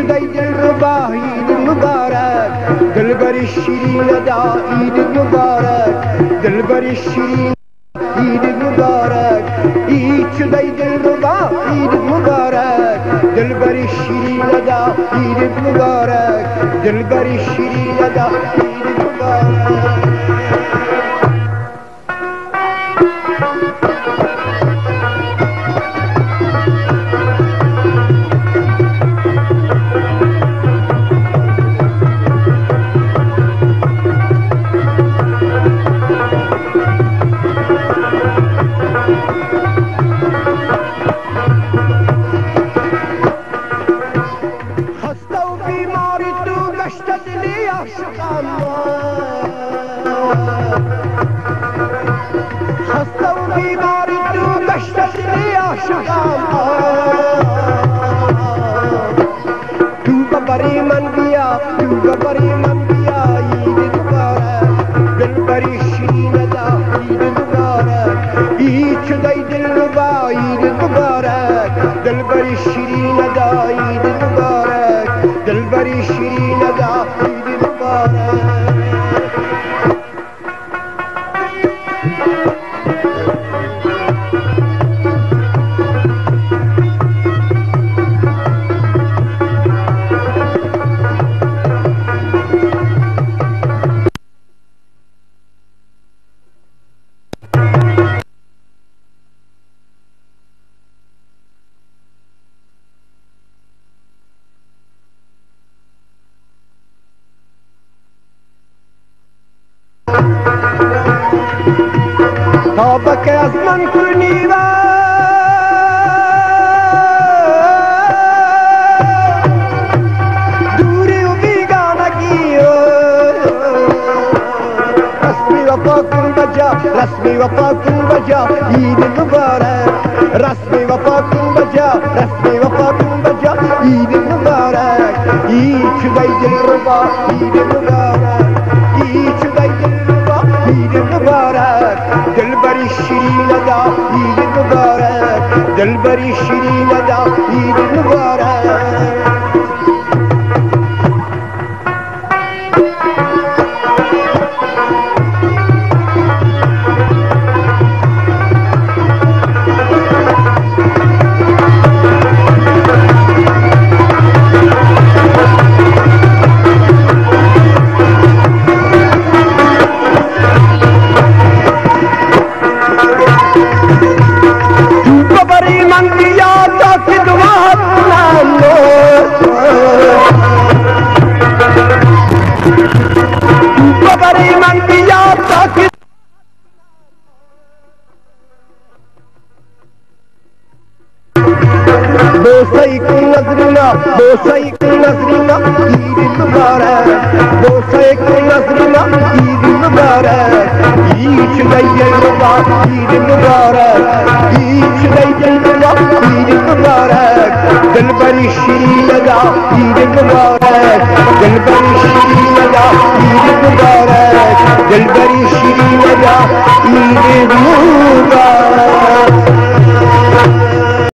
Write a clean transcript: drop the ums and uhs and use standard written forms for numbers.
शुदाई दिलरुबा ईद मुबारक दिलबरी शीरीन अदा ईद मुबारक दिलबरी शीरीन ईद मुबारक ईद शुदाई दिलरुबा ईद मुबारक दिलबरी शीरीन अदा ईद मुबारक दिलबरी शीरीन अदा ईद मुबारक। बरी मन दिया ईद मुबारक दिलबरी शीरीन अदा ईद मुबारक ईद शुदाई दिलरुबा ईद मुबारक दिलबरी शीरीन अदा ईद मुबारक दिलबरी शीरीन अदा ईद मुबारक। طابك أزمن كرنيبا دوري وبيقانا كيو رسمي وفاق البجا رسمي وفاق البجا عيد المبارك رسمي وفاق البجا رسمي وفاق البجا عيد المبارك عيد شداي الربا عيد المبارك عيد شداي الربا عيد المبارك दिलबरी शीरीन अदा ईद मुबारक दिलबरी शीरीन अदा ईद मुबारक। बोसैक नजरीना ईद मुबारक बोसैक नजरीना ईद मुबारक ईद शुदाई दिलरुबा ईद मुबारक ईद शुदाई दिलरुबा ईद मुबारक दिलबरी शीरीन अदा ईद मुबारक दिलबरी शीरीन अदा ईद मुबारक दिलबरी शीरीन अदा ईद मुबारक।